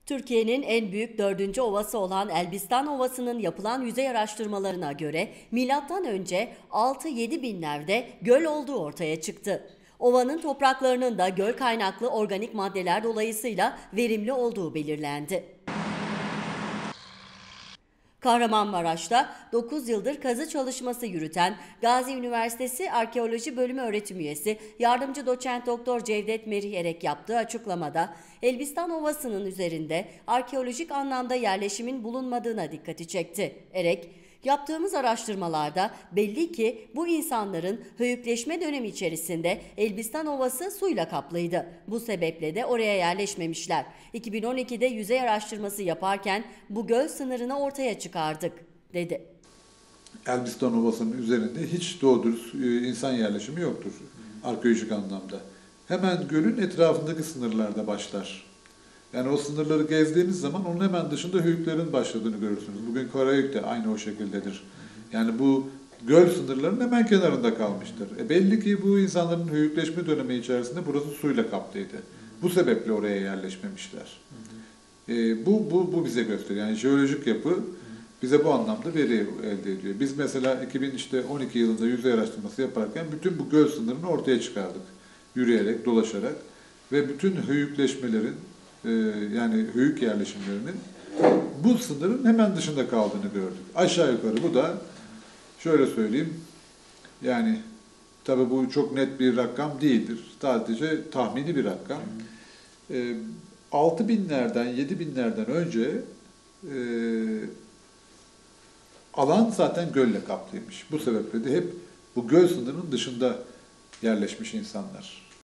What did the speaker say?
Türkiye'nin en büyük 4. ovası olan Elbistan Ovası'nın yapılan yüzey araştırmalarına göre M.Ö. 6-7 binlerde göl olduğu ortaya çıktı. Ovanın topraklarının da göl kaynaklı organik maddeler dolayısıyla verimli olduğu belirlendi. Kahramanmaraş'ta 9 yıldır kazı çalışması yürüten Gazi Üniversitesi Arkeoloji Bölümü öğretim üyesi yardımcı doçent doktor Cevdet Merih Erek yaptığı açıklamada Elbistan Ovası'nın üzerinde arkeolojik anlamda yerleşimin bulunmadığına dikkati çekti. Erek, yaptığımız araştırmalarda belli ki bu insanların höyükleşme dönemi içerisinde Elbistan Ovası suyla kaplıydı. Bu sebeple de oraya yerleşmemişler. 2012'de yüzey araştırması yaparken bu göl sınırını ortaya çıkardık, dedi. Elbistan Ovası'nın üzerinde hiç doğru dürüst insan yerleşimi yoktur arkeolojik anlamda. Hemen gölün etrafındaki sınırlarda başlar. Yani o sınırları gezdiğiniz zaman onun hemen dışında höyüklerin başladığını görürsünüz. Bugün Karahöyük de aynı o şekildedir. Yani bu göl sınırlarının hemen kenarında kalmıştır. Belli ki bu insanların höyükleşme dönemi içerisinde burası suyla kaplıydı. Bu sebeple oraya yerleşmemişler. Bu bize gösteriyor. Yani jeolojik yapı bize bu anlamda veri elde ediyor. Biz mesela 2012 yılında yüzey araştırması yaparken bütün bu göl sınırını ortaya çıkardık. Yürüyerek, dolaşarak ve bütün höyükleşmelerin yani höyük yerleşimlerinin bu sınırın hemen dışında kaldığını gördük. Aşağı yukarı bu da şöyle söyleyeyim, yani tabii bu çok net bir rakam değildir. Sadece tahmini bir rakam. 6.000'lerden, 7.000'lerden önce alan zaten gölle kaplıymış. Bu sebeple de hep bu göl sınırının dışında yerleşmiş insanlar.